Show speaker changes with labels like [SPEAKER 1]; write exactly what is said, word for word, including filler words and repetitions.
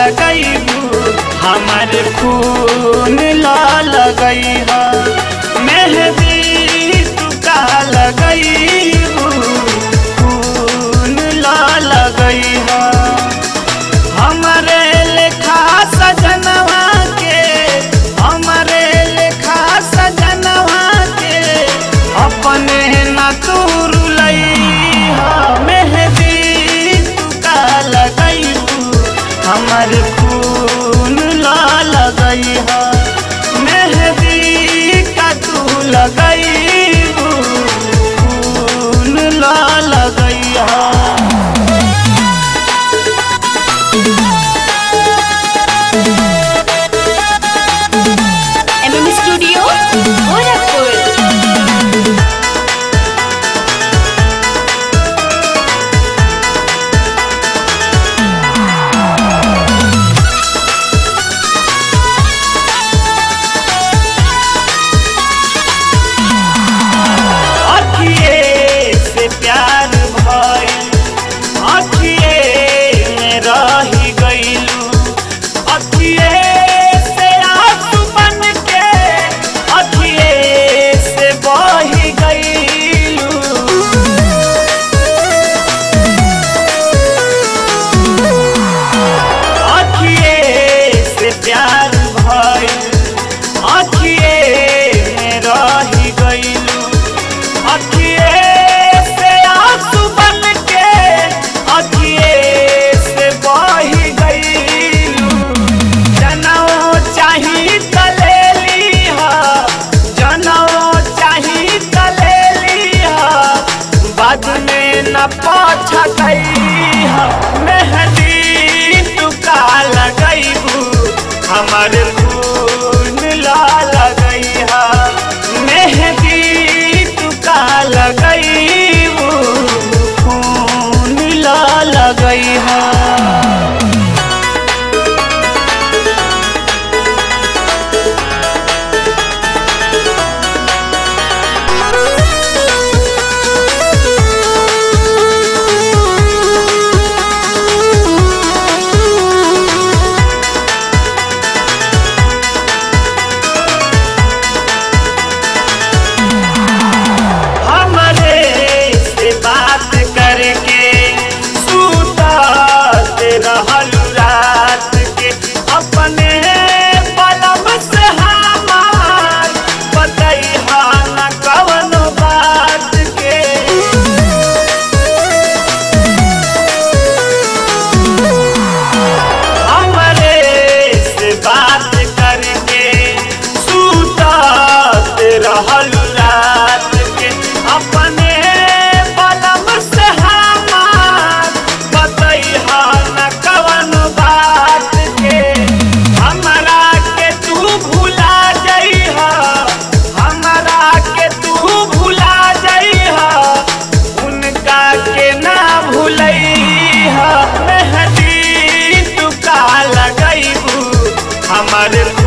[SPEAKER 1] लगैबू हमार खून ला लगई हा मेहंदी तू का लगैबू खून ला लगई हा हमारे लेखा सजनवा के हमारे लेखा सजनवा के अपने न तूर हमार खून ला लगई हा मेहंदी का तू लगैबू खून ला लगई हा।
[SPEAKER 2] M M studio Gorakhpur. न पछतई मेहंदी तू का लगैबू हमार खून ला लगई हा मेहंदी तू का लगैबू खून ला लगई हा। रात के अपने पलम से हमार बतैहा न कवनो बात के हमरे से बात करके सूतत रहल रात के अपने पलम से हमार बतैहा न कवन बात के हमरा के तू भुला जइहा हमरा के तू भुला जइहा उनका के ना भुलैहा मेहंदी तू का लगैबू हमार